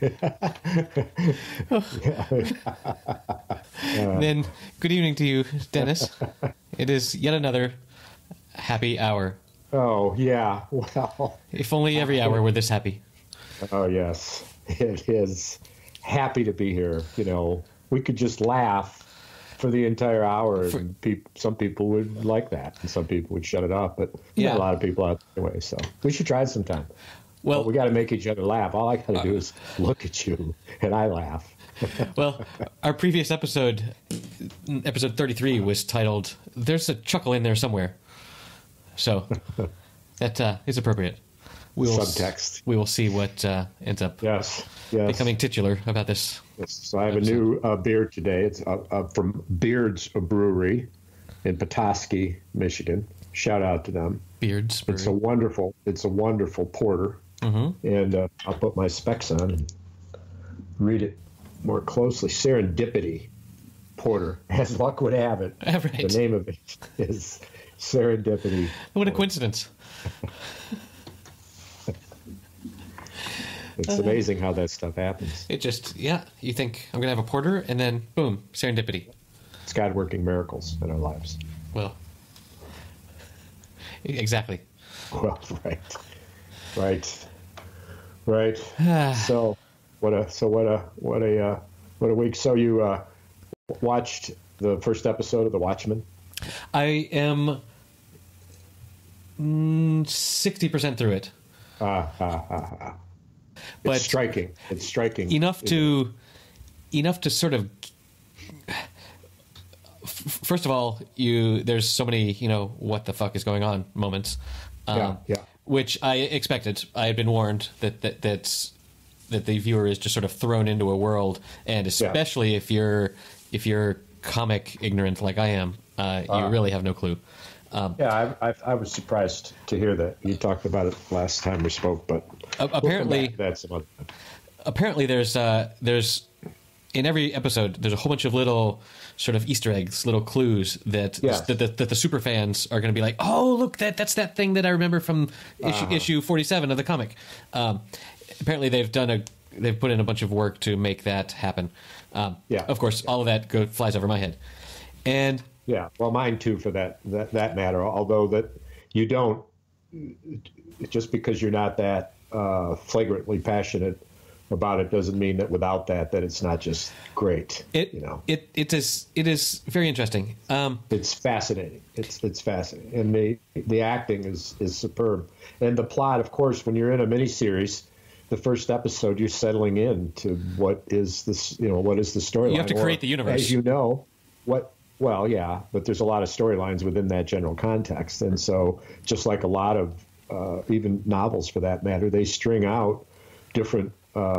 Then, good evening to you, Dennis. It is yet another happy hour. Oh, yeah. Well, If only every hour were this happy. oh, yes. It is happy to be here. We could just laugh for the entire hour, and some people would like that, and some people would shut it off. But a lot of people out there anyway, so we should try it sometime. Well, we got to make each other laugh. All I got to do is look at you, and I laugh. Well, our previous episode 33, was titled "There's a Chuckle in There Somewhere," so that is appropriate. Subtext. We will see what ends up becoming titular about this. Yes. So I have a new beer today. It's from Beard's Brewery in Petoskey, Michigan. Shout out to them. Beard's Brewery. It's a wonderful porter. Mm-hmm. And I'll put my specs on and read it more closely. Serendipity Porter. As luck would have it, right. The name of it is Serendipity. What a coincidence. It's amazing how that stuff happens. It just, you think, I'm going to have a porter, and then, boom, serendipity. It's God working miracles in our lives. Well, exactly. Well, right. So, what a week. So you watched the first episode of The Watchmen? I am 60% through it. But it's striking. It's striking. Enough to sort of. First of all, there's so many what the fuck is going on moments. Which I expected. I had been warned that the viewer is just sort of thrown into a world, and especially if you're comic ignorant like I am, you really have no clue. I was surprised to hear that. You talked about it last time we spoke, but apparently there's in every episode there's a whole bunch of little sort of Easter eggs, little clues that the super fans are going to be like, oh look, that's that thing that I remember from issue 47 of the comic. Apparently they've put in a bunch of work to make that happen. Of course, all of that flies over my head, and. Yeah, well, mine too, for that matter. Although that you don't, just because you're not that flagrantly passionate about it, doesn't mean that without that it's not just great. It is very interesting. It's fascinating. It's fascinating, and the acting is superb, and the plot, of course, when you're in a miniseries. The first episode, you're settling in to what is this? What is the storyline? You have to create the universe, as you know. Well, yeah, but there's a lot of storylines within that general context. And so just like a lot of even novels for that matter, they string out different,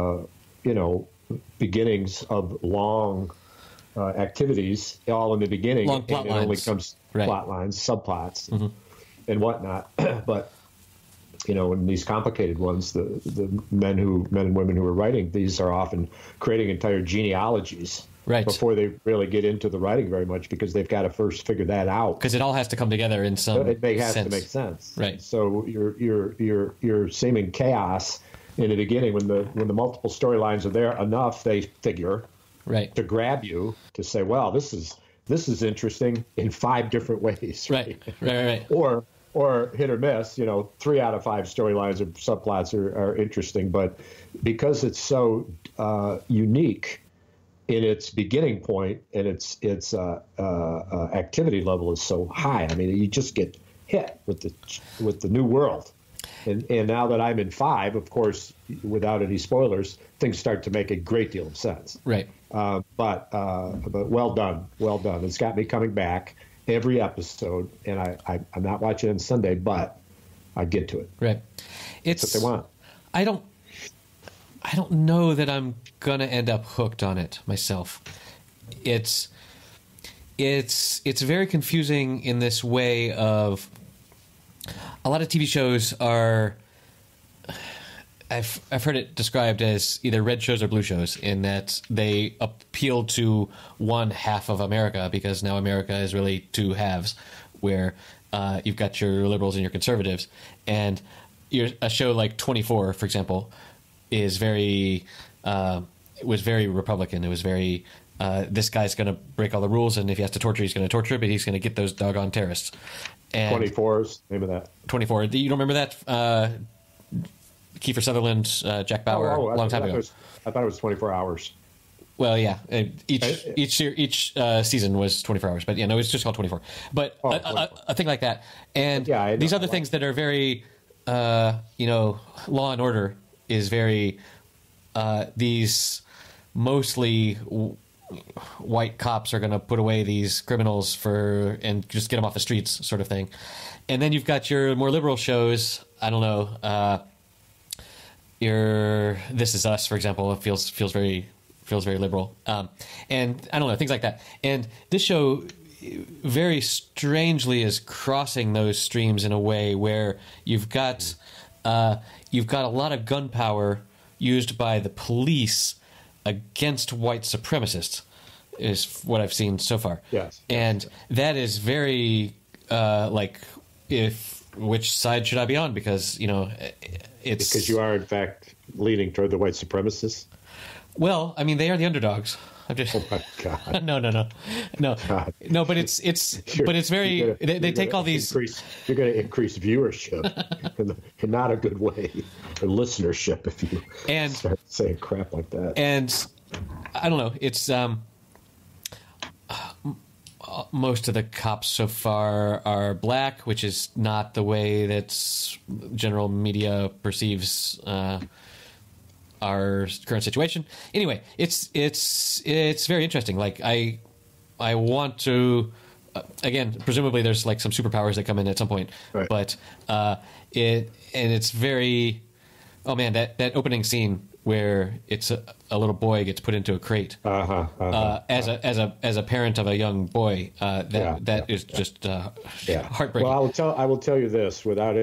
beginnings of long activities all in the beginning. Long plot lines. It only comes plot lines, subplots, and whatnot. But, in these complicated ones, the men and women who are writing these are often creating entire genealogies. Right. Before they really get into the writing very much, because they've got to first figure that out. Because it all has to come together in some sense. It has to make sense. Right. So you're seeming chaos in the beginning when the multiple storylines are there enough, they figure to grab you to say, well, this is interesting in 5 different ways. Right. Or hit or miss. 3 out of 5 storylines or subplots are interesting, but because it's so unique. In its beginning point and its activity level is so high. I mean, you just get hit with the new world. And now that I'm in 5, of course, without any spoilers, things start to make a great deal of sense. Right. But well done. It's got me coming back every episode, and I'm not watching it on Sunday, but I get to it. Right. It's what they want. I don't know that I'm gonna end up hooked on it myself. It's very confusing in this way of a lot of TV shows are. I've heard it described as either red shows or blue shows, in that they appeal to one half of America, because now America is really 2 halves, where you've got your liberals and your conservatives, and a show like 24, for example, is very it was very Republican. It was very this guy's going to break all the rules, and if he has to torture, he's going to torture, but he's going to get those doggone terrorists. And 24 is the name of that. 24. You don't remember that? Kiefer Sutherland, Jack Bauer, a long time ago. I thought it was 24 hours. Well, yeah. Each season was 24 hours, but yeah, no, it's just called 24. But a thing like that, and these other things that are very, Law and Order is very these mostly white cops are going to put away these criminals and just get them off the streets, sort of thing. And then you've got your more liberal shows. I don't know. Your This Is Us, for example, it feels very liberal, and I don't know, things like that. And this show very strangely is crossing those streams in a way where you've got a lot of gunpowder used by the police against white supremacists, is what I've seen so far. Yes. And that is very which side should I be on? Because it's because you are in fact leaning toward the white supremacists. Well, I mean, they are the underdogs. I'm just. Oh my God! No. God. No. But it's very. They take all these. You're going to increase viewership in not a good way, or listenership if you start saying crap like that. And I don't know. It's most of the cops so far are black, which is not the way that general media perceives our current situation. Anyway, it's very interesting. Like I want to again, presumably there's like some superpowers that come in at some point, right. But it's very, oh man, that opening scene where it's a little boy gets put into a crate as a parent of a young boy, that is just heartbreaking. Well, I will tell you this without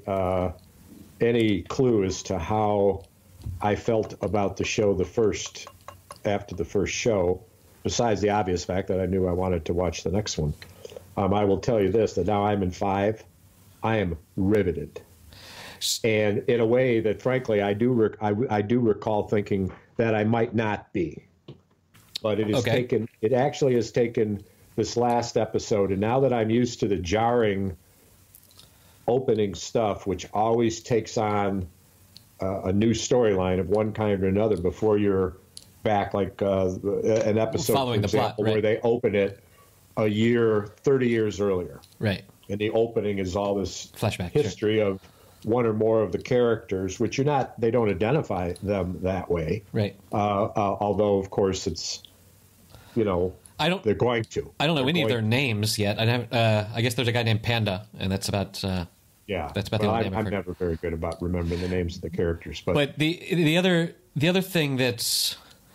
any clue as to how I felt about the show after the first show, besides the obvious fact that I knew I wanted to watch the next one. I will tell you this, that now I'm in 5, I am riveted. And in a way that, frankly, I do recall thinking that I might not be. But it actually has taken this last episode, and now that I'm used to the jarring opening stuff, which always takes on a new storyline of one kind or another before you're back, like an episode, following for example, the plot, right, where they open it 30 years earlier. Right. And the opening is all this flashback history of one or more of the characters, which they don't identify them that way. Right. Although, of course, it's, they're going to. I don't know any of their names yet. I guess there's a guy named Panda, and that's about. That's about the only name I've heard. I'm never very good about remembering the names of the characters, but the other thing that's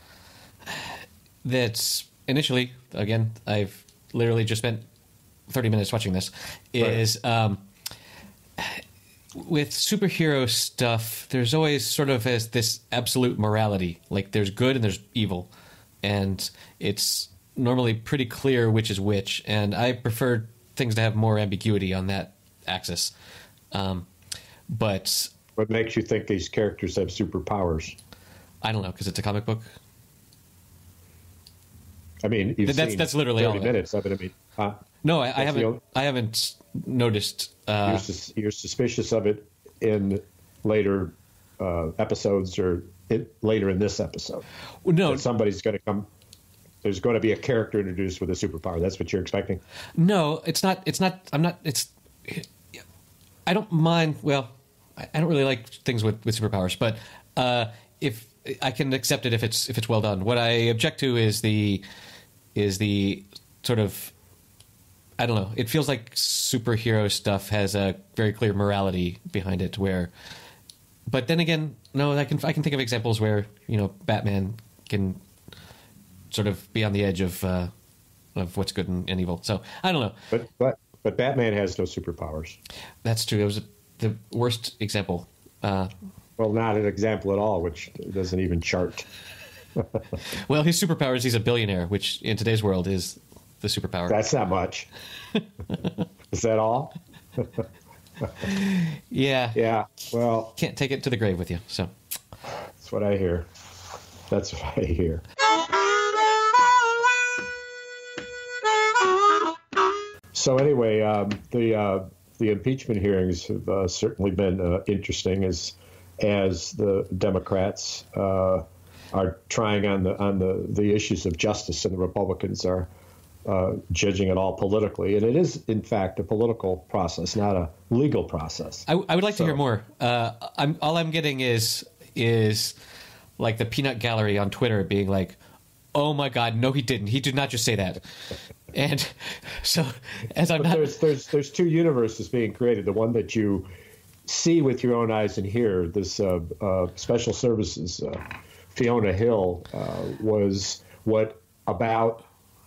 initially, again, I've literally just spent 30 minutes watching this, is with superhero stuff, there's always sort of as this absolute morality, like there's good and there's evil, and it's normally pretty clear which is which, and I prefer things to have more ambiguity on that axis. But what makes you think these characters have superpowers? I don't know, because it's a comic book. I mean, that's literally 30 minutes of it. I mean, no, I haven't noticed. You're suspicious of it in later episodes, or later in this episode. Well, no, that somebody's going to come. There's going to be a character introduced with a superpower. That's what you're expecting. No, it's not. I'm not. I don't mind. Well, I don't really like things with superpowers, but if I can accept it if it's well done. What I object to is the sort of, I don't know. It feels like superhero stuff has a very clear morality behind it. But then again, no, I can think of examples where Batman can sort of be on the edge of what's good and evil. So I don't know. But Batman has no superpowers. That's true. It was the worst example. Well, not an example at all, which doesn't even chart. Well, his superpower is he's a billionaire, which in today's world is the superpower. That's not much. Is that all? Yeah. Yeah. Well, can't take it to the grave with you. So that's what I hear. That's what I hear. So anyway, the impeachment hearings have certainly been interesting as the Democrats are trying on the issues of justice, and the Republicans are judging it all politically. And it is, in fact, a political process, not a legal process. I would like to hear more. All I'm getting is like the peanut gallery on Twitter being like, "Oh my God, no, he didn't. He did not just say that." And so, there's two universes being created. The one that you see with your own eyes and hear. This Special Services Fiona Hill was what about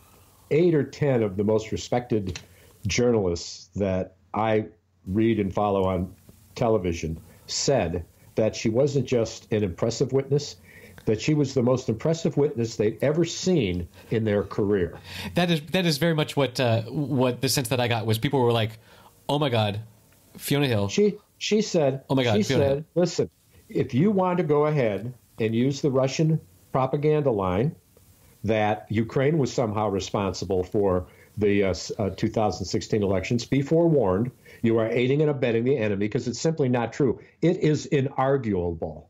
8 or 10 of the most respected journalists that I read and follow on television said that she wasn't just an impressive witness, that she was the most impressive witness they'd ever seen in their career. That is very much what the sense that I got was people were like, "Oh my God, Fiona Hill." She said, "Oh my God, she Fiona said, Hill. Listen, if you want to go ahead and use the Russian propaganda line that Ukraine was somehow responsible for the 2016 elections, be forewarned, you are aiding and abetting the enemy, because it's simply not true. It is inarguable."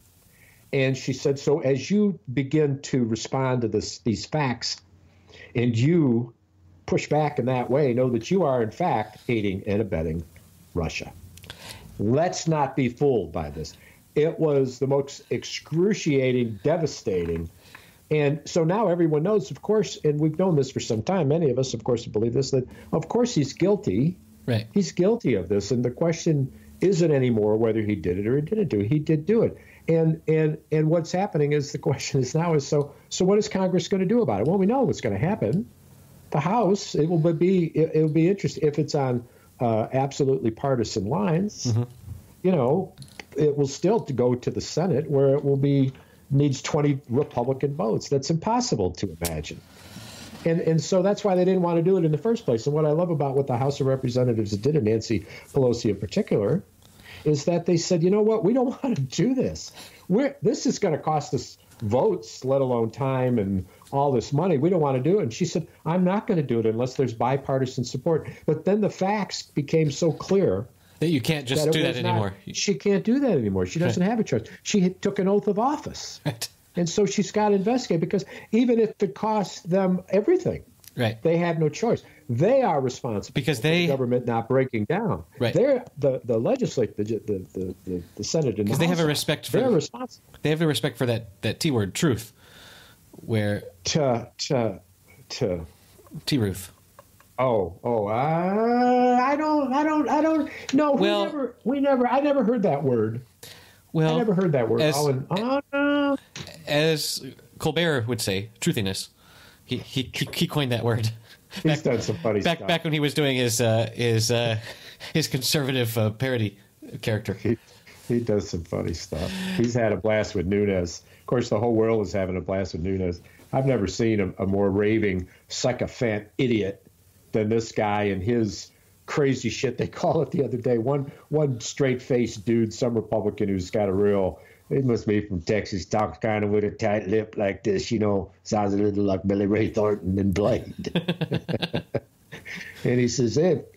And she said, so as you begin to respond to these facts and you push back in that way, know that you are, in fact, aiding and abetting Russia. Let's not be fooled by this. It was the most excruciating, devastating. And so now everyone knows, of course, and we've known this for some time, many of us, of course, believe this, that, of course, he's guilty. Right. He's guilty of this. And the question isn't anymore whether he did it or he didn't do it. He did do it. And what's happening is the question is now is so what is Congress going to do about it? Well, we know what's going to happen. The House, it will be interesting if it's on absolutely partisan lines. Mm-hmm. You know, it will still go to the Senate where it will needs 20 Republican votes. That's impossible to imagine. And so that's why they didn't want to do it in the first place. And what I love about what the House of Representatives did, and Nancy Pelosi in particular, is that they said, you know what, we don't want to do this. This is going to cost us votes, let alone time and all this money. We don't want to do it. And she said, I'm not going to do it unless there's bipartisan support. But then the facts became so clear that you can't just do that anymore. She can't do that anymore. She doesn't have a choice. She took an oath of office. Right. And so she's got to investigate, because even if it costs them everything, right, they have no choice. They are responsible because for the government not breaking down. Right. They're the legislature, the Senate, and because they have a respect for. They're responsible. They have a respect for that T word, truth, where T-Ruth. I don't. No, well, we never. I never heard that word. Well, I never heard that word. As Colbert would say, truthiness. He coined that word. He's done some funny stuff. Back when he was doing his conservative parody character. He does some funny stuff. He's had a blast with Nunes. Of course, the whole world is having a blast with Nunes. I've never seen a more raving sycophant idiot than this guy and his crazy shit. They call it the other day. One straight-faced dude, some Republican who's got he must be from Texas, talks kind of with a tight lip like this, sounds a little like Billy Ray Thornton in Blade. And he says,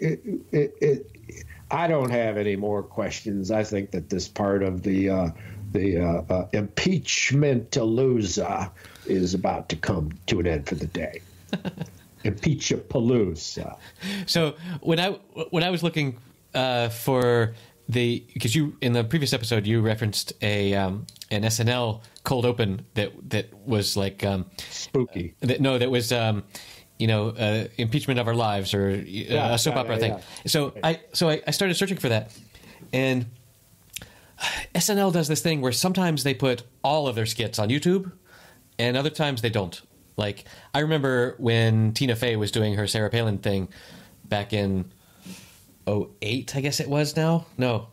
I don't have any more questions. I think that this part of the impeachment-a-loozah is about to come to an end for the day. Impeach-a-palooza. So when I was looking for because you in the previous episode you referenced an SNL cold open that was like spooky. That was impeachment of our lives or a soap opera thing. So I started searching for that, and SNL does this thing where sometimes they put all of their skits on YouTube, and other times they don't. Like I remember when Tina Fey was doing her Sarah Palin thing back in 2008, I guess it was now. No.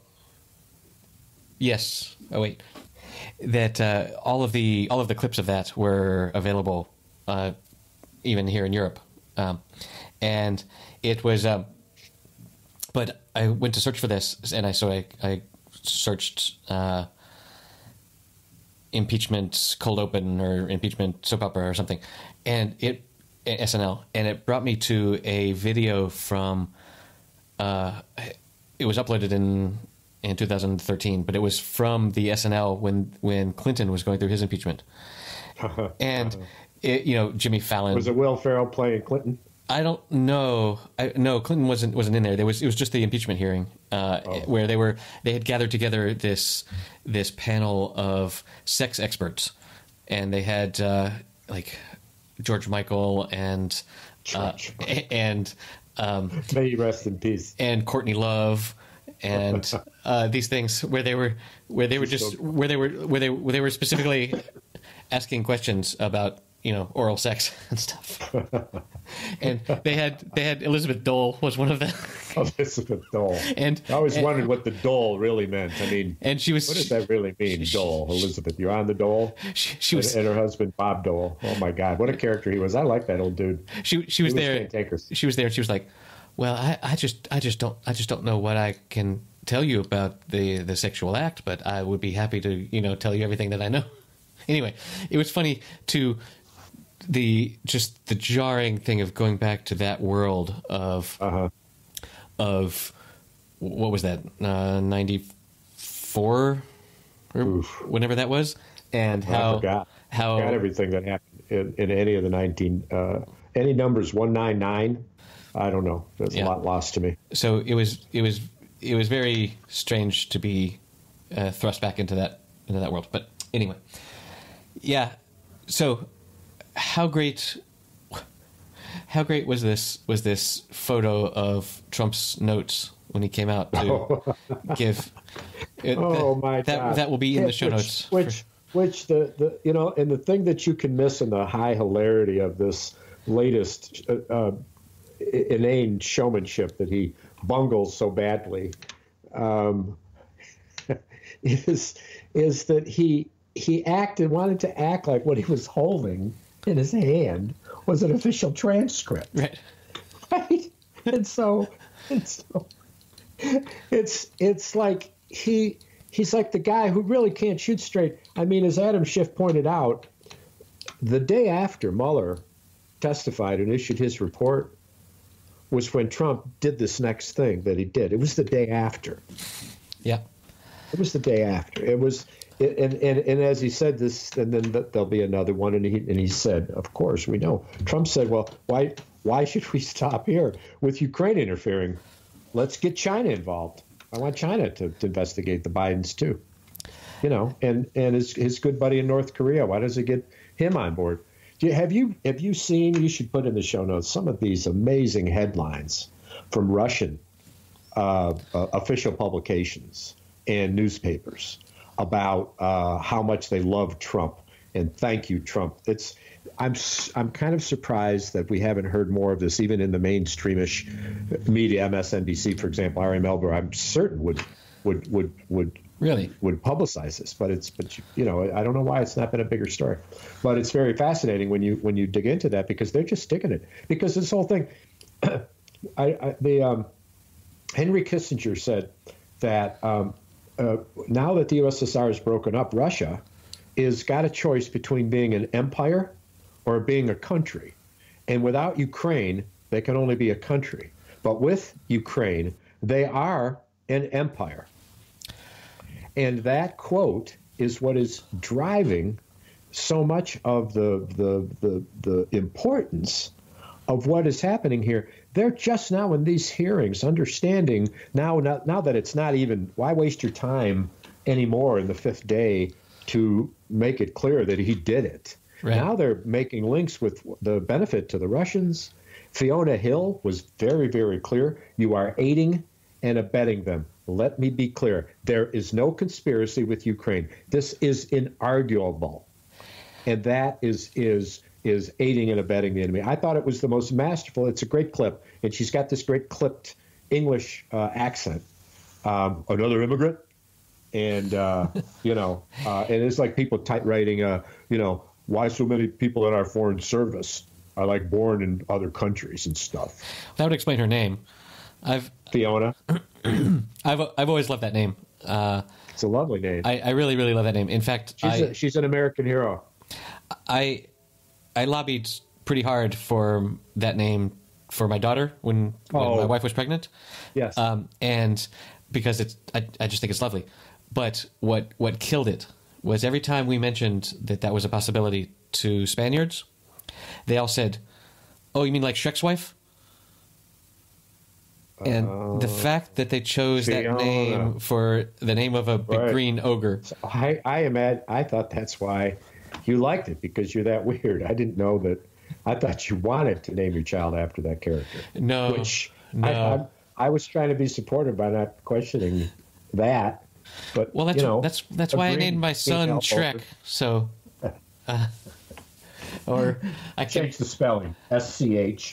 Yes. 2008. That all of the clips of that were available, even here in Europe, and it was. But I went to search for this, and I searched impeachment cold open or impeachment soap opera or something, and SNL, and it brought me to a video from. It was uploaded in 2013, but it was from the SNL when Clinton was going through his impeachment, and Jimmy Fallon. Was it Will Ferrell playing Clinton? I don't know. No, Clinton wasn't in there. It was just the impeachment hearing where they had gathered together this panel of sex experts, and they had like George Michael and may he rest in peace, and Courtney Love, and these things where they were specifically asking questions about oral sex and stuff. And they had Elizabeth Dole was one of them. Elizabeth Dole. And I always wondered what the dole really meant. I mean, and she was. What does that really mean, Dole? Elizabeth, you're on the Dole. She was, and her husband Bob Dole. Oh my God, what a character he was! I like that old dude. She was there. She was there. She was like, "Well, I just don't know what I can tell you about the sexual act, but I would be happy to tell you everything that I know." Anyway, it was funny to. The jarring thing of going back to that world of what was that 94 or whenever that was, and how I forgot everything that happened in any of the any numbers 199. I don't know. There's a lot lost to me. So it was very strange to be thrust back into that world. But anyway, yeah. So. How great was this photo of Trump's notes when he came out to give? My God! That will be in the show notes. Which and the thing that you can miss in the high hilarity of this latest inane showmanship that he bungles so badly is that he wanted to act like what he was holding in his hand was an official transcript, right? And so it's like he's like the guy who really can't shoot straight. I mean, as Adam Schiff pointed out, the day after Mueller testified and issued his report was when Trump did this next thing that he did. It was the day after. Yeah, it was the day after. It was. And as he said this, and then there'll be another one, and he said, of course, we know. Trump said, well, why should we stop here with Ukraine interfering? Let's get China involved. I want China to investigate the Bidens too. And his good buddy in North Korea, why does it get him on board? Have you seen? You should put in the show notes some of these amazing headlines from Russian official publications and newspapers about how much they love Trump and thank you, Trump. I'm kind of surprised that we haven't heard more of this, even in the mainstreamish media. MSNBC, for example, Ari Melber, I'm certain would publicize this, but I don't know why it's not been a bigger story. But it's very fascinating when you dig into that, because they're just sticking it. Because this whole thing, Henry Kissinger said that. Now that the USSR is broken up, Russia is got a choice between being an empire or being a country. And without Ukraine, they can only be a country. But with Ukraine, they are an empire. And that quote is what is driving so much of the importance of what is happening here. They're just now in these hearings understanding now that it's not even, why waste your time anymore in the fifth day to make it clear that he did it. Right. Now they're making links with the benefit to the Russians. Fiona Hill was very, very clear. You are aiding and abetting them. Let me be clear. There is no conspiracy with Ukraine. This is inarguable. And that is aiding and abetting the enemy. I thought it was the most masterful. It's a great clip, and she's got this great clipped English accent. Another immigrant, and and it's like people writing, why so many people in our foreign service are like born in other countries and stuff. That would explain her name. Fiona. I've always loved that name. It's a lovely name. I really, really love that name. In fact, she's an American hero. I lobbied pretty hard for that name for my daughter when my wife was pregnant. Yes. And because I just think it's lovely. But what killed it was every time we mentioned that was a possibility to Spaniards, they all said, "Oh, you mean like Shrek's wife?" And the fact that they chose that name for the name of a big green ogre. So I thought that's why you liked it, because you're that weird. I didn't know that. I thought you wanted to name your child after that character. No. I was trying to be supportive by not questioning that. But that's why I named my son Shrek. So, or I change the spelling. SCH.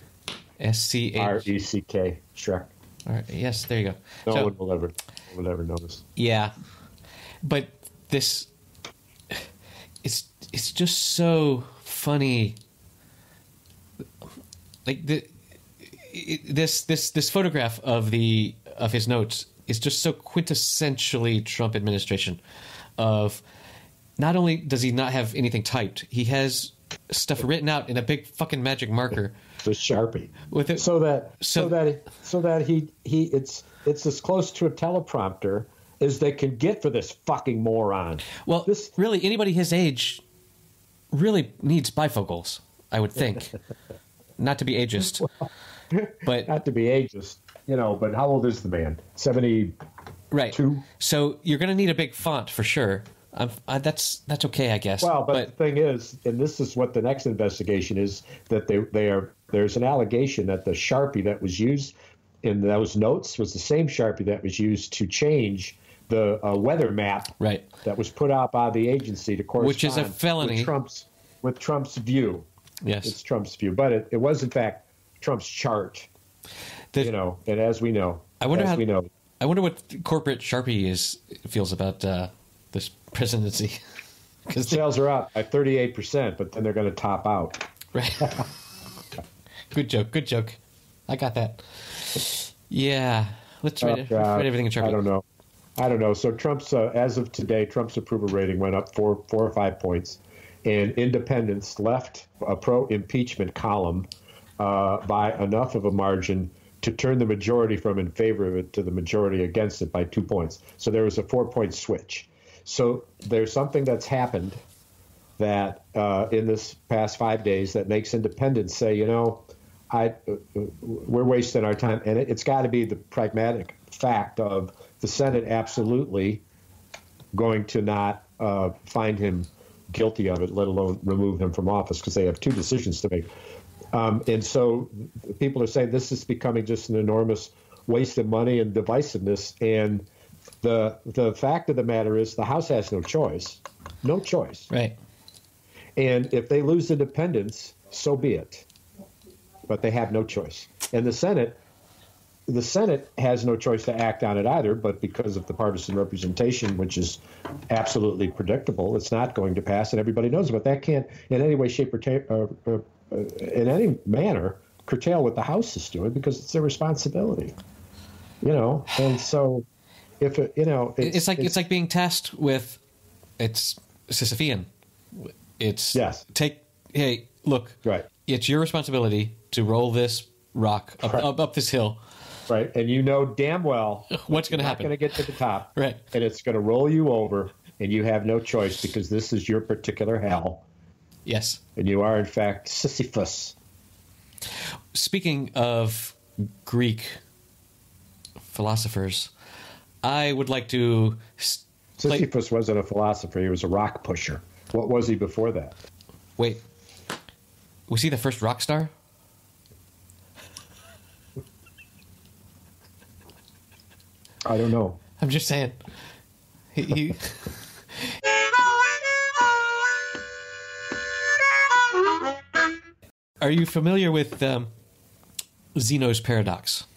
SCHRECK. Shrek. All right. Yes, there you go. No one will ever notice. Yeah, but this, it's just so funny. Like this photograph of his notes is just so quintessentially Trump administration. Of not only does he not have anything typed, he has stuff written out in a big fucking magic marker. The Sharpie with it, so that he it's as close to a teleprompter as they can get for this fucking moron. Well, really, anybody his age really needs bifocals, I would think. Not to be ageist, but not to be ageist, But how old is the man? 72. Right. So you're going to need a big font for sure. That's okay, I guess. Well, but the thing is, and this is what the next investigation is, that there's an allegation that the Sharpie that was used in those notes was the same Sharpie that was used to change the weather map that was put out by the agency to correspond, which is a felony, with Trump's view. Yes, it's Trump's view, but it was in fact Trump's chart. And as we know, I wonder what corporate Sharpie feels about this presidency. Because sales are up by 38%, but then they're going to top out. Right. Good joke. I got that. Yeah. Let's write everything in Sharpie. I don't know. So Trump's, as of today, Trump's approval rating went up 4 or 5 points. And independents left a pro-impeachment column by enough of a margin to turn the majority from in favor of it to the majority against it by 2 points. So there was a 4-point switch. So there's something that's happened that in this past 5 days that makes independents say, we're wasting our time. And it's got to be the pragmatic fact of the Senate absolutely going to not find him guilty of it, let alone remove him from office, because they have two decisions to make. And so people are saying this is becoming just an enormous waste of money and divisiveness. And the fact of the matter is the House has no choice. Right. And if they lose independence, so be it. But they have no choice. And the Senate has no choice to act on it either, but because of the partisan representation, which is absolutely predictable, it's not going to pass, and everybody knows about that. Can't in any way, shape, or in any manner curtail what the House is doing, because it's their responsibility. And so if it's like being tasked with it's Sisyphean. It's hey, look, right. It's your responsibility to roll this rock up this hill. Right, and damn well what's going to happen. Not going to get to the top, right? And it's going to roll you over, and you have no choice because this is your particular hell. Yes, and you are in fact Sisyphus. Speaking of Greek philosophers, I would like to. Sisyphus wasn't a philosopher; he was a rock pusher. What was he before that? Wait, was he the first rock star? I don't know. I'm just saying. He Are you familiar with Zeno's paradox?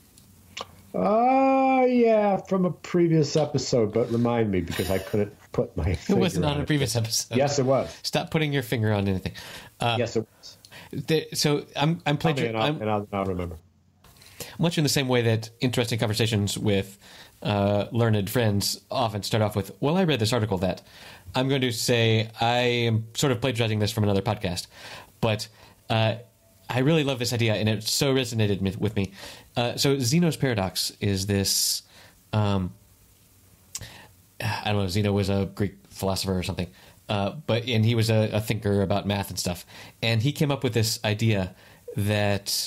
Yeah, from a previous episode, but remind me because I couldn't put my finger on it. It wasn't on a previous episode. Yes, it was. Stop putting your finger on anything. Yes, it was. So I'm playing. And I'll remember. much in the same way that interesting conversations with learned friends often start off with, well, I read this article that. I'm going to say I am sort of plagiarizing this from another podcast, but I really love this idea, and it so resonated with me. So Zeno's paradox is this... I don't know, Zeno was a Greek philosopher or something, and he was a thinker about math and stuff. And he came up with this idea that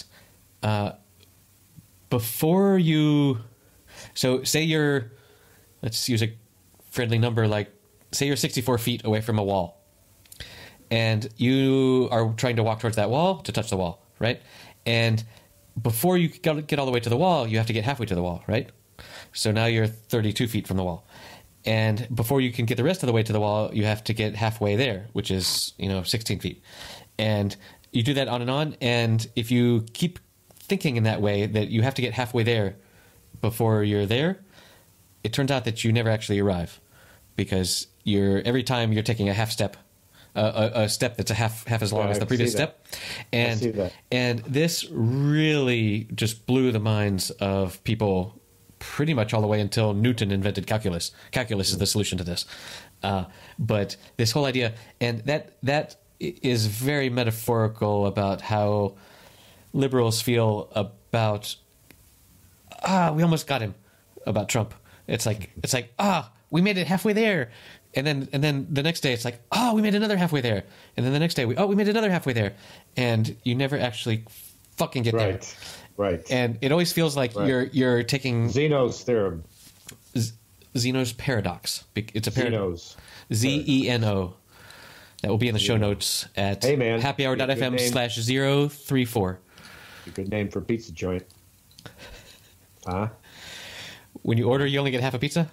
before you... So say you're... Let's use a friendly number, like say you're 64 feet away from a wall. And you are trying to walk towards that wall to touch the wall, right? And before you get all the way to the wall, you have to get halfway to the wall, right? So now you're 32 feet from the wall. And before you can get the rest of the way to the wall, you have to get halfway there, which is, 16 feet. And you do that on and on. And if you keep thinking in that way, that you have to get halfway there before you're there, it turns out that you never actually arrive, because every time you're taking a half step, a step that's a half as long as the previous step. And this really just blew the minds of people pretty much all the way until Newton invented calculus. Calculus is the solution to this. But this whole idea, and that is very metaphorical about how liberals feel about, we almost got him, about Trump. It's like, we made it halfway there. And then the next day it's like, we made another halfway there. And then the next day we made another halfway there. And you never actually fucking get there. Right. And it always feels like you're taking Zeno's theorem. Zeno's paradox. It's a paradox. Zeno's. Zeno. That will be in the show notes at happyhour.fm/034. A good name for a pizza joint. Huh? When you order, you only get half a pizza?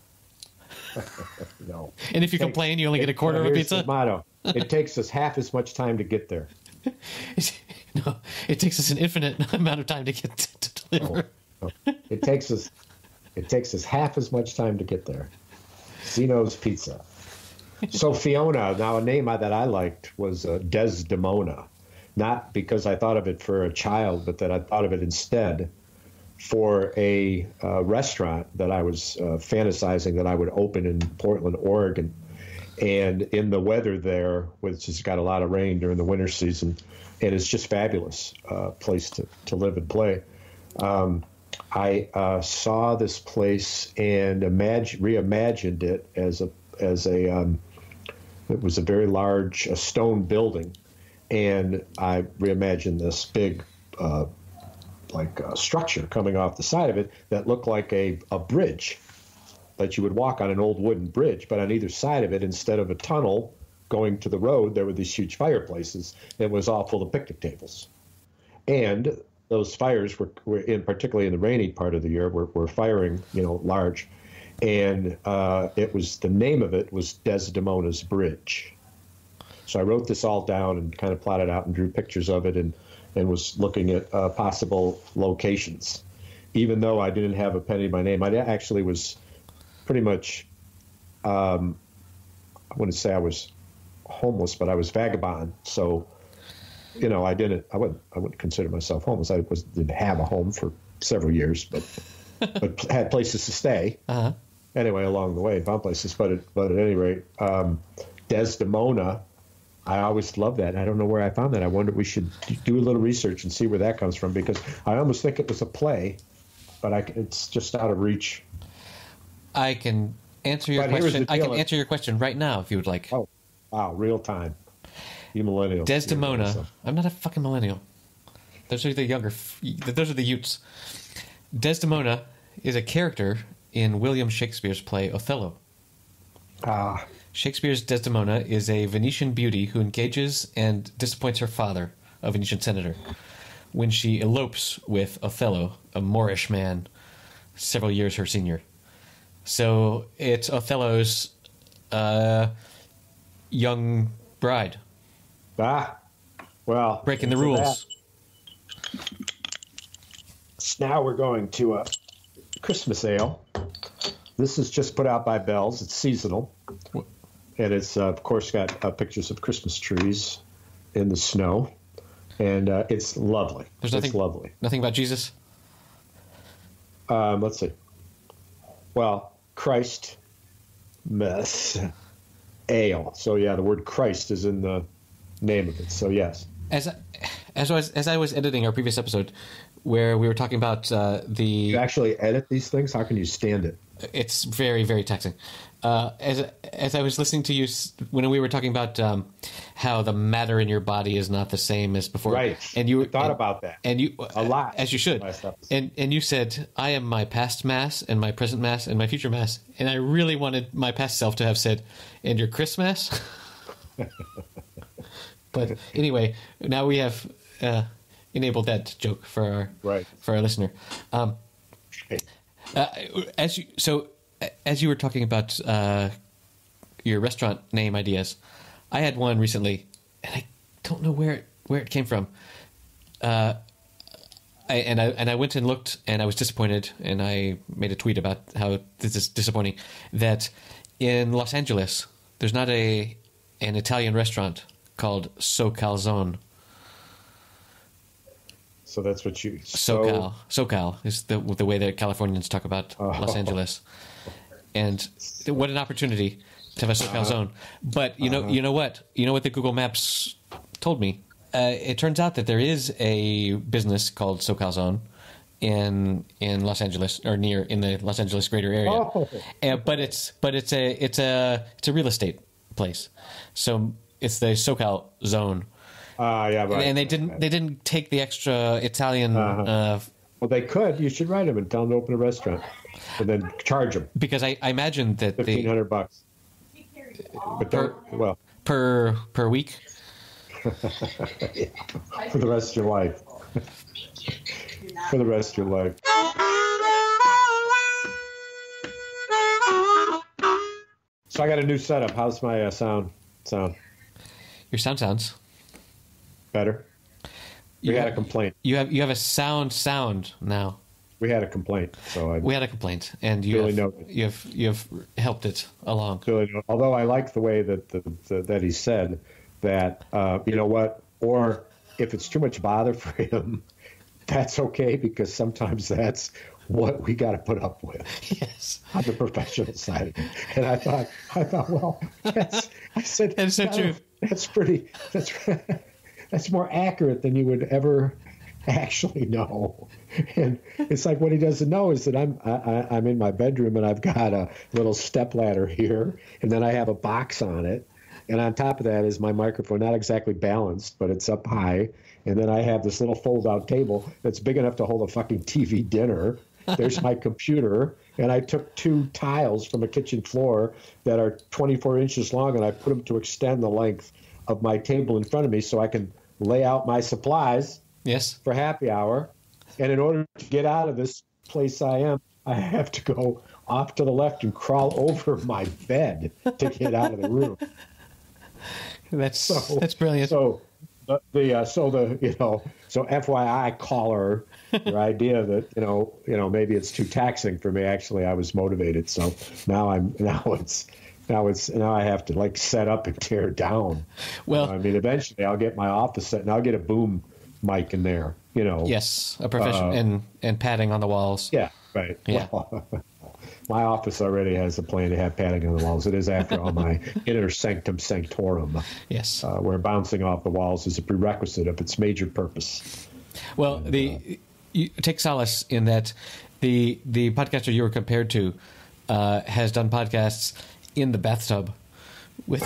No. And if you complain, you only get a quarter of a pizza? The motto. It takes us half as much time to get there. No, it takes us an infinite amount of time to get to deliver. No. It takes us half as much time to get there. Zeno's Pizza. So Fiona, now a name that I liked was Desdemona. Not because I thought of it for a child, but that I thought of it instead for a restaurant that I was fantasizing that I would open in Portland, Oregon. And in the weather there, which has got a lot of rain during the winter season, and it's just fabulous place to live and play. I saw this place and reimagined it as a it was a very large stone building, and I reimagined this big structure coming off the side of it that looked like a bridge that you would walk on, an old wooden bridge, but on either side of it, instead of a tunnel going to the road, there were these huge fireplaces that was all full of picnic tables. And those fires were particularly in the rainy part of the year, were firing, large. And the name of it was Desdemona's Bridge. So I wrote this all down and kind of plotted out and drew pictures of it and was looking at possible locations. Even though I didn't have a penny to my name, I actually was pretty much, I wouldn't say I was homeless, but I was vagabond. So, I wouldn't consider myself homeless. I didn't have a home for several years, but had places to stay. Uh-huh. Anyway, along the way, found places. But at any rate, Desdemona, I always loved that. I don't know where I found that. I wonder, we should do a little research and see where that comes from, because I almost think it was a play, but it's just out of reach. I can answer your question. I can answer your question right now if you would like. Oh, wow, real time. You millennials. Desdemona. I'm not a fucking millennial. Those are the those are the Utes. Desdemona is a character in William Shakespeare's play Othello. Shakespeare's Desdemona is a Venetian beauty who engages and disappoints her father, a Venetian senator, when she elopes with Othello, a Moorish man, several years her senior. So it's Othello's young bride. Well, breaking the rules. So now we're going to a Christmas ale. This is just put out by Bell's. It's seasonal. And it's, of course, got pictures of Christmas trees in the snow. And it's lovely. It's lovely. Nothing about Jesus? Let's see. Well, Christ Mess Ale. So yeah, the word Christ is in the name of it. So yes. As I was editing our previous episode, where we were talking about You actually edit these things? How can you stand it? It's very, very taxing. As I was listening to you when we were talking about how the matter in your body is not the same as before, right? And you thought about that, and you a lot, as you should. And you said, "I am my past mass and my present mass and my future mass." And I really wanted my past self to have said, "And your Chris mass." But anyway, now we have enabled that joke for our listener. As you were talking about your restaurant name ideas, I had one recently, and I don't know where it came from. I went and looked, and I was disappointed, and I made a tweet about how this is disappointing. That in Los Angeles, there's not an Italian restaurant called SoCalZone. So that's what you... SoCal is the way that Californians talk about Los Angeles. And what an opportunity to have a SoCal zone. But you know what the Google Maps told me? It turns out that there is a business called SoCal Zone in Los Angeles, or near in the Los Angeles greater area. But it's a real estate place. So it's the SoCal Zone. Yeah, right. And they didn't take the extra Italian. Well, they could. You should write them and tell them to open a restaurant, and then charge them. Because I imagine that $1,500. But per week. For the rest of your life. For the rest of your life. So I got a new setup. How's my sound? Your sound sounds better. We had a complaint. You have a sound now. We had a complaint, we had a complaint, and you have helped it along. Although I like the way that he said that, you know what, or if it's too much bother for him, that's okay, because sometimes that's what we got to put up with. Yes, on the professional side of it. And I thought, well, yes. I said, that's so true. That's more accurate than you would ever actually know. And it's like, what he doesn't know is that I'm in my bedroom, and I've got a little stepladder here, and then I have a box on it, and on top of that is my microphone, not exactly balanced, but it's up high, and then I have this little fold-out table that's big enough to hold a fucking TV dinner. There's my computer, and I took 2 tiles from a kitchen floor that are 24 inches long, and I put them to extend the length of my table in front of me so I can lay out my supplies. Yes. For happy hour. And in order to get out of this place I have to go off to the left and crawl over my bed to get out of the room. That's brilliant. So FYI, caller, your idea that maybe it's too taxing for me. Actually, I was motivated. So now I have to set up and tear down. Well, eventually I'll get my office set, and I'll get a boom mic in there. Yes, a professional and padding on the walls. Yeah, right. Yeah. Well, my office already has a plan to have padding on the walls. It is, after all, my inner sanctum sanctorum. Yes, where bouncing off the walls is a prerequisite of its major purpose. Well, you take solace in that the podcaster you were compared to has done podcasts in the bathtub with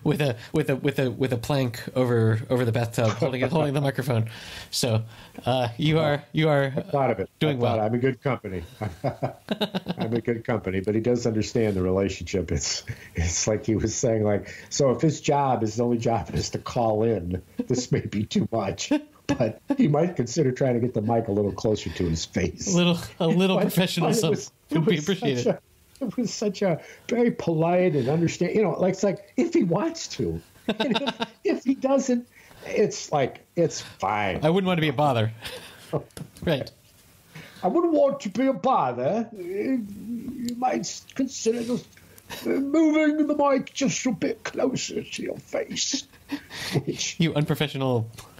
a plank over the bathtub, holding the microphone. So you are I thought of it. Doing well. I'm in good company. I'm in good company, but he does understand the relationship. It's like he was saying, so if his only job is to call in, this may be too much. But he might consider trying to get the mic a little closer to his face. A little professionalism would be appreciated. It was such a very polite and understand. It's like if he wants to, and if he doesn't, it's fine. I wouldn't want to be a bother. Right. I wouldn't want to be a bother. You might consider moving the mic just a bit closer to your face. You unprofessional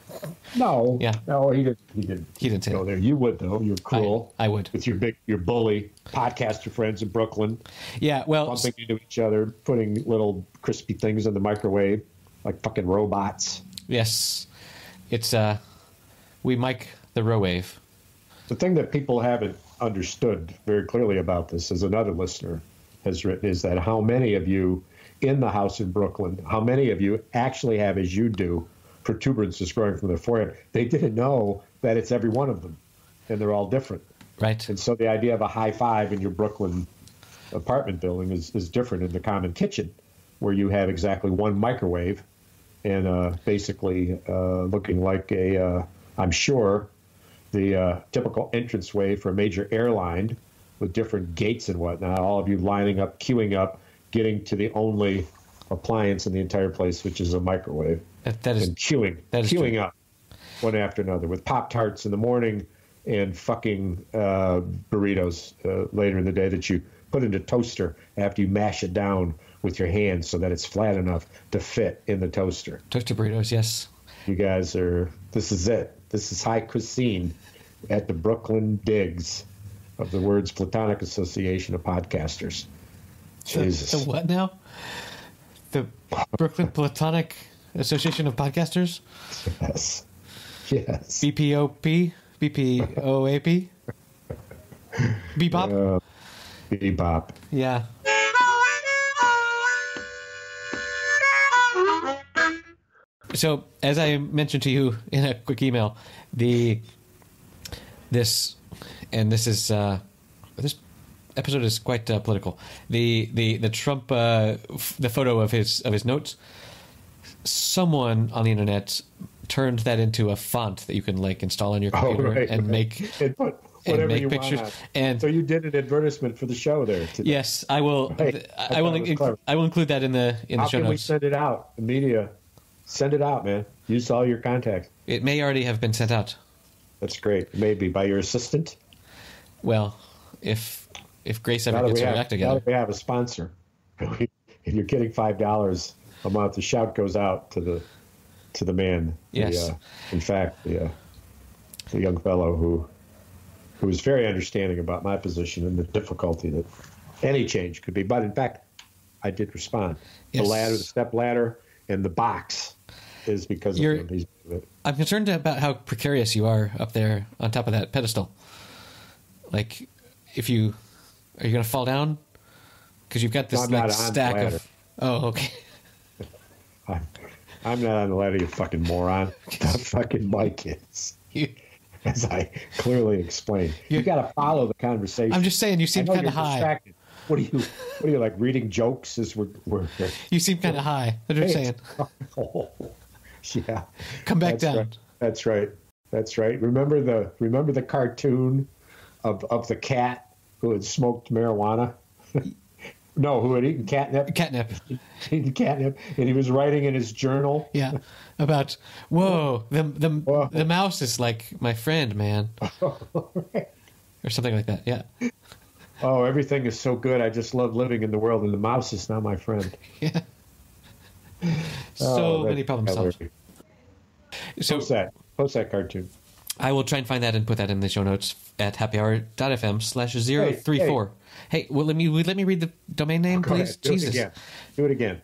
No. Yeah. No, he didn't. He didn't say go that. there. You would though. You're cruel. I would. With your bully podcaster friends in Brooklyn. Yeah. Well, bumping into each other, putting little crispy things in the microwave like fucking robots. Yes. It's we mic the Rowave. The thing that people haven't understood very clearly about this, as another listener has written, is that how many of you in the house in Brooklyn, how many of you actually have, as you do, protuberances growing from their forehead? They didn't know that it's every one of them, and they're all different. Right. And so the idea of a high five in your Brooklyn apartment building is different in the common kitchen, where you have exactly one microwave and basically looking like I'm sure, the typical entranceway for a major airline with different gates and whatnot, all of you lining up, queuing up, getting to the only appliance in the entire place, which is a microwave. That is, and queuing up one after another with Pop-Tarts in the morning and fucking burritos later in the day that you put into toaster after you mash it down with your hands so that it's flat enough to fit in the toaster. Toaster burritos, yes. You guys this is it. This is high cuisine at the Brooklyn Digs of the Words Platonic Association of Podcasters. Jesus. The what now? The Brooklyn Platonic Association of Podcasters? Yes. Yes. BPOP? BPOAP? Bebop? Bebop. Yeah. So, as I mentioned to you in a quick email, this episode is quite political. The Trump the photo of his notes. Someone on the internet turned that into a font that you can like install on your computer and make and make pictures. And so you did an advertisement for the show there today. Yes, I will. Right. I will include that in the show notes. How can we send it out? The media. Send it out, man. Use all your contacts. It may already have been sent out. That's great. Maybe by your assistant. Well, if Grace ever gets her act together. Now that we have a sponsor, if you're getting $5 a month, the shout goes out to the man. Yes. In fact, the young fellow who was very understanding about my position and the difficulty that any change could be. But in fact, I did respond. Yes. The step ladder, and the box is because of him. I'm concerned about how precarious you are up there on top of that pedestal. Like, are you going to fall down? Because you've got this stack of. Oh, okay. I'm not on the ladder, you fucking moron. The fucking Mike is. As I clearly explained, you got to follow the conversation. I'm just saying, you seem kind of high. Distracted. What are you like reading jokes as we're You seem kind of high. That's what I'm saying. Yeah. Come back down. Right. That's right. That's right. Remember the cartoon of the cat who had smoked marijuana? No, who had eaten catnip? Eaten catnip, and he was writing in his journal. Yeah, about the mouse is like my friend, man, or something like that. Yeah. Oh, everything is so good. I just love living in the world, and the mouse is now my friend. Yeah. So many problems solved. So post that cartoon. I will try and find that and put that in the show notes at happyhour.fm/034. Hey, well, let me read the domain name, please. Jesus. Do it again.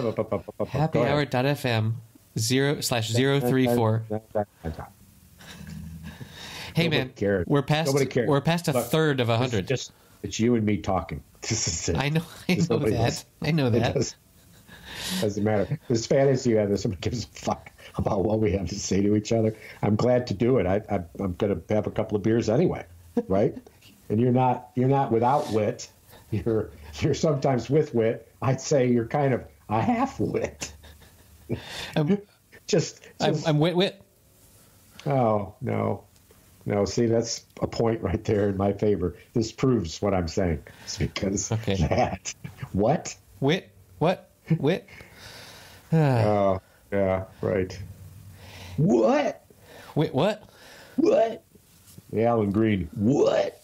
happyhour.fm/034. Hey, man, we're past a third of 100. It's you and me talking. This is it. I know that. I know that. Doesn't matter. This fantasy you have that somebody gives a fuck about what we have to say to each other. I'm glad to do it. I'm going to have a couple of beers anyway, right? And you're not without wit. You're sometimes with wit. I'd say you're kind of a half wit. I'm wit. Oh no. See, that's a point right there in my favor. This proves what I'm saying. It's because that. What? Wit? What? Wit? Oh, yeah, right. What? Wit, what? What? The Alan Green. What?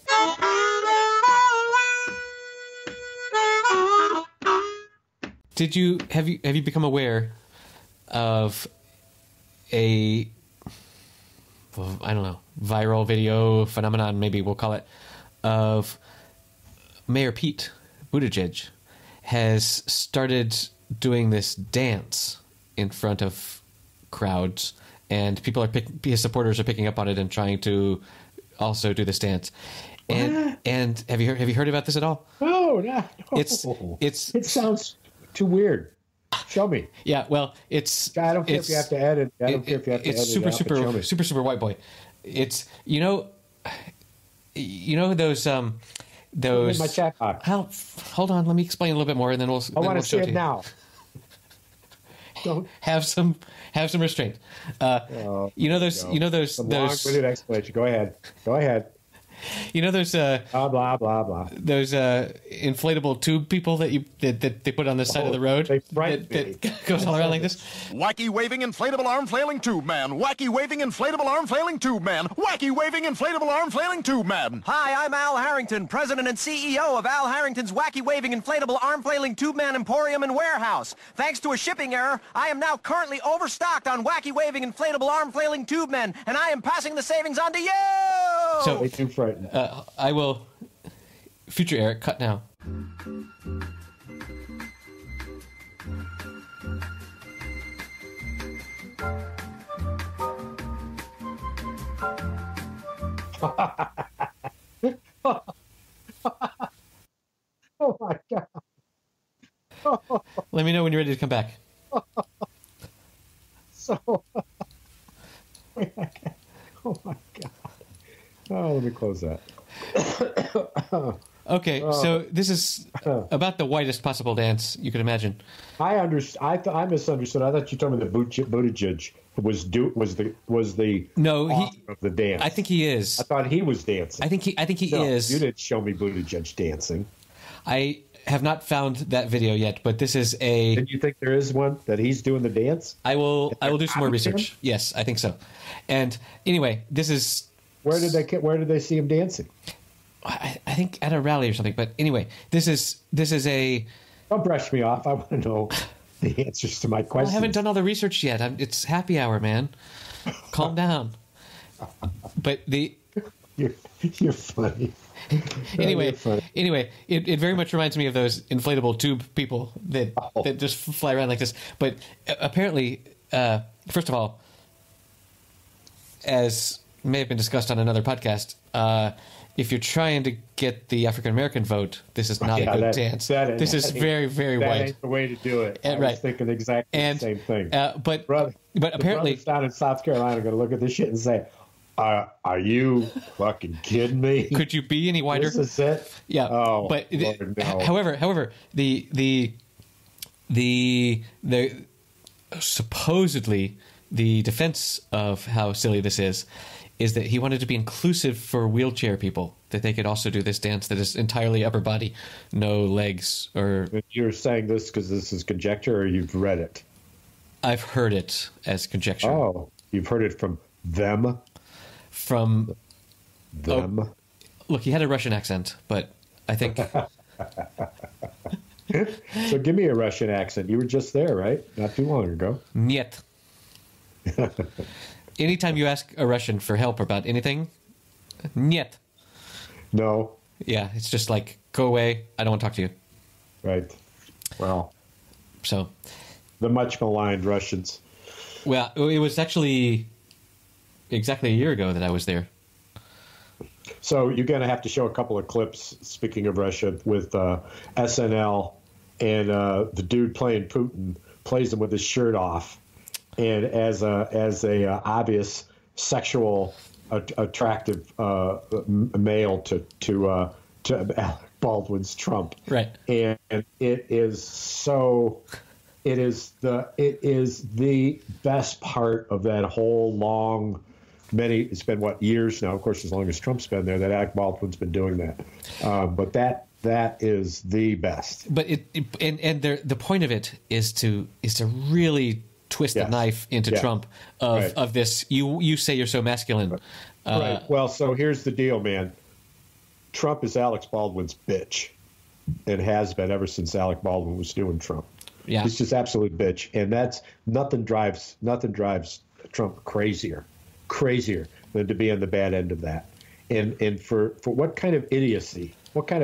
Have you become aware of a I don't know, viral video phenomenon, maybe we'll call it, of Mayor Pete Buttigieg has started doing this dance in front of crowds, and people are his supporters are picking up on it and trying to also do this dance. And have you heard about this at all? No. It sounds too weird. Show me. Yeah, well, it's. I don't care if you have to edit. I don't care if you have to edit. It's super white boy. It's those my chat box. Hold on, let me explain a little bit more, and then we'll. I want to see it now. Don't have some restraint. Those. Long-winded explanation. Go ahead. Those blah blah blah blah. Those inflatable tube people that they put on the side of the road that goes all around like this. Wacky waving inflatable arm flailing tube man. Wacky waving inflatable arm flailing tube man. Wacky waving inflatable arm flailing tube man. Hi, I'm Al Harrington, president and CEO of Al Harrington's Wacky waving inflatable arm flailing tube man emporium and warehouse. Thanks to a shipping error, I am now currently overstocked on wacky waving inflatable arm flailing tube men, and I am passing the savings on to you. So I will. Future Eric, cut now. Oh my God. Let me know when you're ready to come back. Oh my God. Oh, let me close that. Okay, so this is about the whitest possible dance you could imagine. I misunderstood. I thought you told me that Buttigieg was the author of the dance. I think he is. I thought he was dancing. I think he is. You didn't show me Buttigieg dancing. I have not found that video yet, but this is a. Did you think there is one that he's doing the dance? I will do some more research. Yes, I think so. And anyway, this is. Where did they see him dancing? I think at a rally or something. But anyway, this is a. Don't brush me off. I want to know the answers to my questions. I haven't done all the research yet. It's happy hour, man. Calm down. But you're funny. Anyway, it very much reminds me of those inflatable tube people that just fly around like this. But apparently, first of all, as may have been discussed on another podcast, if you're trying to get the African American vote, this is not a good dance. This is very, very white. That ain't the way to do it. I was thinking exactly the same thing. But apparently, down in South Carolina are going to look at this shit and say, "Are you fucking kidding me? Could you be any whiter?" This is it. Yeah. Oh, but Lord, no. However, the supposedly the defense of how silly this is that he wanted to be inclusive for wheelchair people, that they could also do this dance that is entirely upper body, no legs or... You're saying this because this is conjecture, or you've read it? I've heard it as conjecture. Oh, you've heard it from them? From... them? Oh, look, he had a Russian accent, but I think... So give me a Russian accent. You were just there, right? Not too long ago. Niet. Anytime you ask a Russian for help about anything, niet. No. Yeah, it's just like, go away. I don't want to talk to you. Right. Well. So. The much maligned Russians. Well, it was actually exactly a year ago that I was there. So you're going to have to show a couple of clips, speaking of Russia, with SNL, and the dude playing Putin plays him with his shirt off. And as a obvious sexual attractive male to Alec Baldwin's Trump, right? And it is the best part of that whole long. It's been years now, of course, as long as Trump's been there, that Alec Baldwin's been doing that. But that is the best. But the point of it is to really twist the knife into Trump of this. You say you're so masculine. Right. Well, so here's the deal, man. Trump is Alex Baldwin's bitch, and has been ever since Alec Baldwin was doing Trump. Yeah, he's just absolute bitch, and that's nothing drives Trump crazier than to be on the bad end of that. And for what kind of idiocy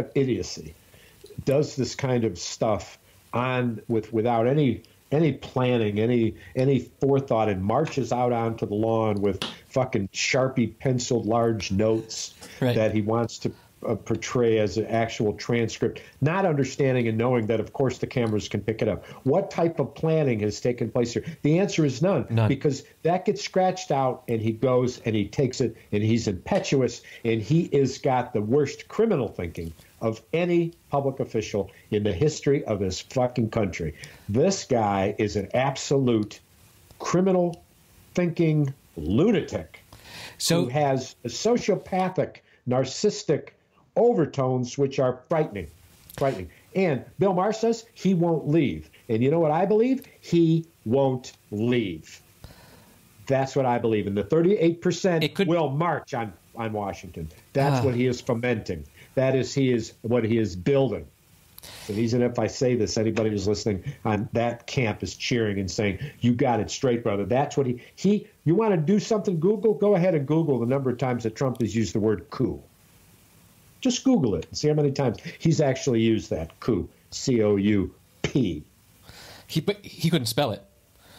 does this kind of stuff on without any planning, any forethought, and marches out onto the lawn with fucking Sharpie penciled large notes that he wants to portray as an actual transcript, not understanding and knowing that, of course, the cameras can pick it up. What type of planning has taken place here? The answer is none. Because that gets scratched out, and he goes and he takes it, and he's impetuous, and he is got the worst criminal thinking of any public official in the history of this fucking country. This guy is an absolute criminal thinking lunatic who has a sociopathic, narcissistic overtones which are frightening. And Bill Maher says he won't leave. And you know what I believe? He won't leave. That's what I believe. And the 38% will march on Washington. That's what he is fomenting. That is what he is building. And even if I say this, anybody who's listening on that camp is cheering and saying, "You got it straight, brother." That's what he. You want to do something? Google. Go ahead and Google the number of times that Trump has used the word coup. Just Google it and see how many times he's actually used that coup. C-O-U-P. But he couldn't spell it.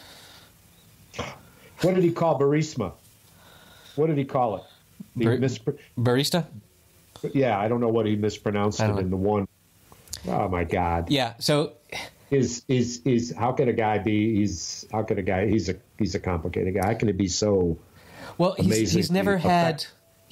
What did he call Burisma? What did he call it? Barista? Yeah, I don't know what he mispronounced it in the one. Oh my God. Yeah. So is how can a guy be? He's a complicated guy. How can it be so? Well, he's never had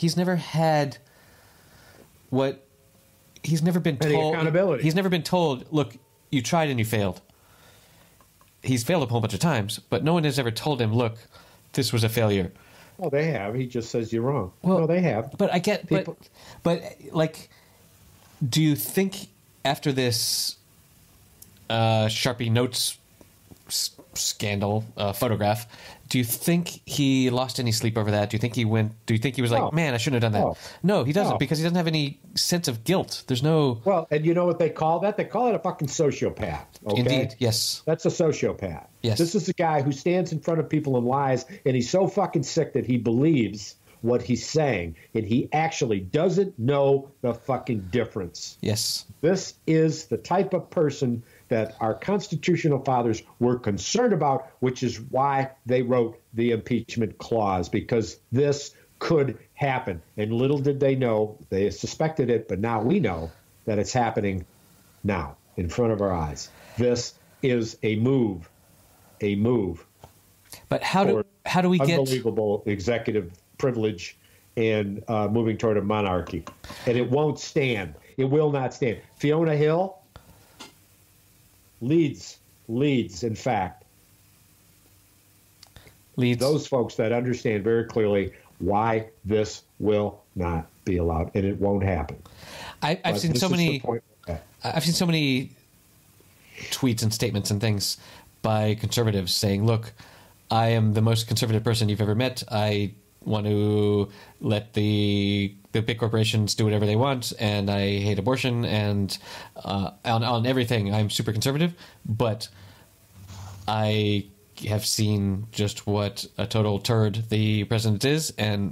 what he's never been told. Accountability. He's never been told, look, you tried and you failed. He's failed a whole bunch of times, but no one has ever told him, look, this was a failure. Well, they have. He just says you're wrong. Well, no, they have. But I get, but like, do you think after this Sharpie notes scandal photograph, do you think he lost any sleep over that? Do you think he was like, man, I shouldn't have done that? No, he doesn't, because he doesn't have any sense of guilt. There's no. Well, and you know what they call that? They call it a fucking sociopath. Okay? Indeed, yes. That's a sociopath. Yes. This is a guy who stands in front of people and lies, and he's so fucking sick that he believes what he's saying, and he actually doesn't know the fucking difference. Yes. This is the type of person that our constitutional fathers were concerned about, which is why they wrote the impeachment clause, because this could happen. And little did they know, they suspected it, but now we know that it's happening now in front of our eyes. This is a move. But how do we get unbelievable executive privilege and moving toward a monarchy? And it won't stand. It will not stand. Fiona Hill leads, in fact, those folks that understand very clearly why this will not be allowed, and it won't happen. I've seen so many tweets and statements and things by conservatives saying, look, I am the most conservative person you've ever met. I want to let the big corporations do whatever they want, and I hate abortion, and on everything I'm super conservative, but I have seen just what a total turd the president is, and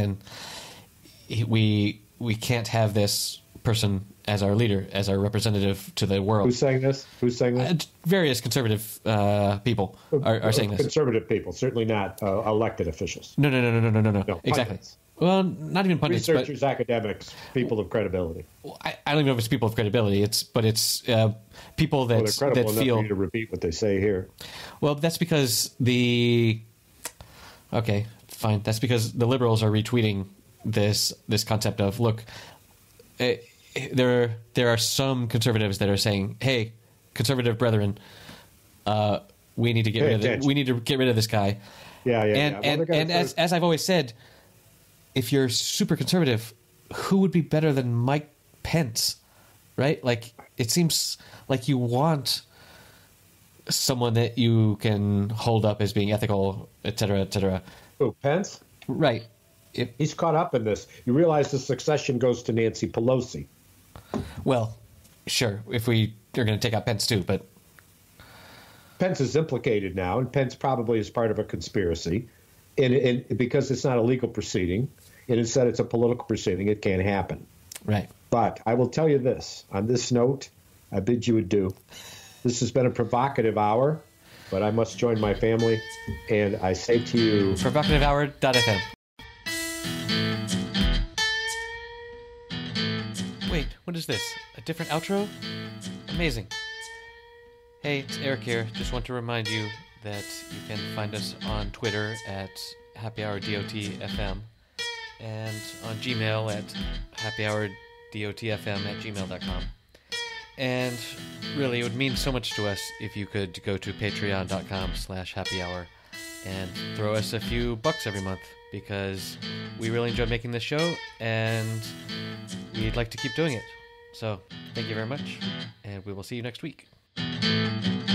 we can't have this person as our leader, as our representative to the world. Who's saying this? Various conservative people are saying this. Conservative people, certainly not elected officials. No. Exactly. Pundits. Well, not even pundits. Researchers, academics, people of credibility. I don't even know if it's people of credibility. It's people that they're credible that feel. Enough for you to repeat what they say here. Well, that's because okay, fine. That's because the liberals are retweeting this concept of, look, there are some conservatives that are saying, hey, conservative brethren, we need to get rid of this guy. Yeah. And as I've always said, if you're super conservative, who would be better than Mike Pence, right? Like, it seems like you want someone that you can hold up as being ethical, et cetera, et cetera. Who, Pence? Right. He's caught up in this. You realize the succession goes to Nancy Pelosi. Well, sure, if we are going to take out Pence too, but Pence is implicated now, and Pence probably is part of a conspiracy. and because it's not a legal proceeding, and instead it's a political proceeding, it can't happen. Right. But I will tell you this. On this note, I bid you adieu. This has been a provocative hour, but I must join my family, and I say to you... ProvocativeHour.fm. Wait, what is this? A different outro? Amazing. Hey, it's Eric here. Just want to remind you that you can find us on Twitter at HappyHourDOTFM and on Gmail at HappyHourDOTFM@gmail.com. And really, it would mean so much to us if you could go to patreon.com/happyhour and throw us a few bucks every month, because we really enjoy making this show and we'd like to keep doing it. So, thank you very much, and we will see you next week.